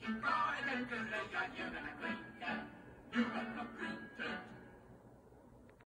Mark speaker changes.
Speaker 1: Go and look at the you're gonna quit.